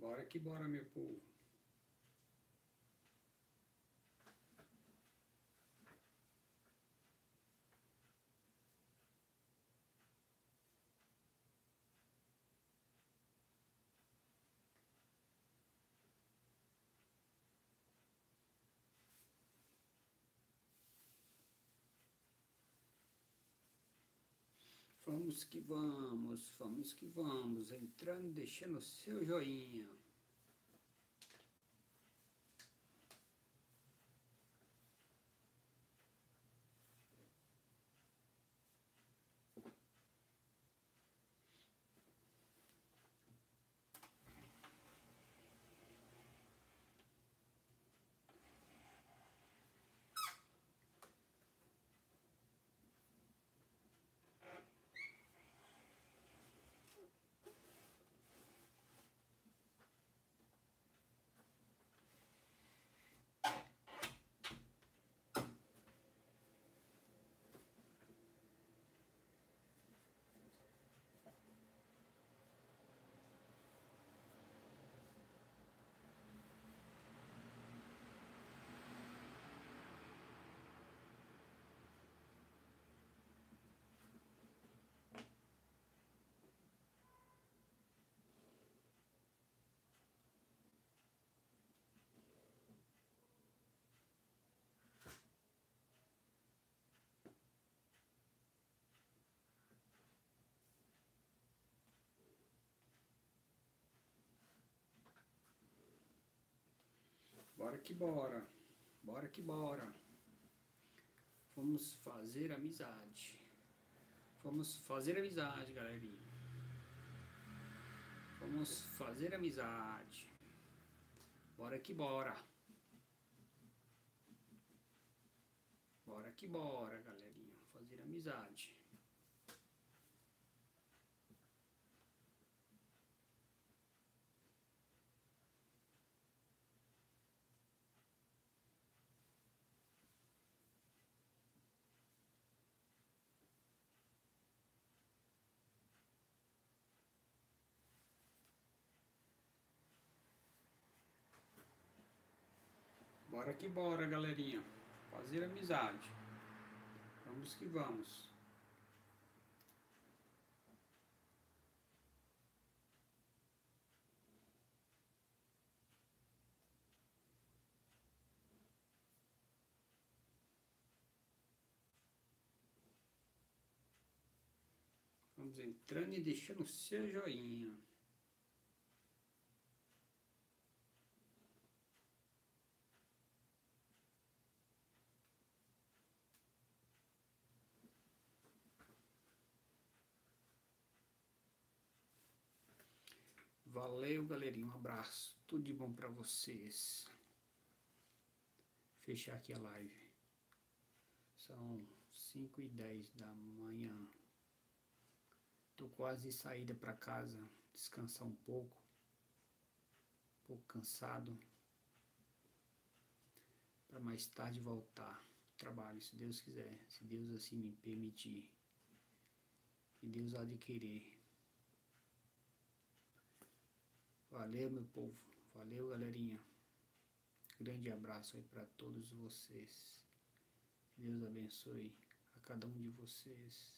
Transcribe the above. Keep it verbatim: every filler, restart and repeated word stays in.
Bora que bora, meu povo. Vamos que vamos, vamos que vamos, entrando, deixando o seu joinha. Bora que bora, bora que bora. Vamos fazer amizade. Vamos fazer amizade, galerinha. Vamos fazer amizade. Bora que bora. Bora que bora, galerinha. Fazer amizade. Bora que bora, galerinha. Fazer amizade. Vamos que vamos. Vamos entrando e deixando o seu joinha. Valeu, galerinha. Um abraço. Tudo de bom pra vocês. Fechar aqui a live. São cinco e dez da manhã. Tô quase saída pra casa. Descansar um pouco. Um pouco cansado. Pra mais tarde voltar. Trabalho, se Deus quiser. Se Deus assim me permitir. Se Deus há de querer. Valeu, meu povo. Valeu, galerinha. Grande abraço aí para todos vocês. Deus abençoe a cada um de vocês.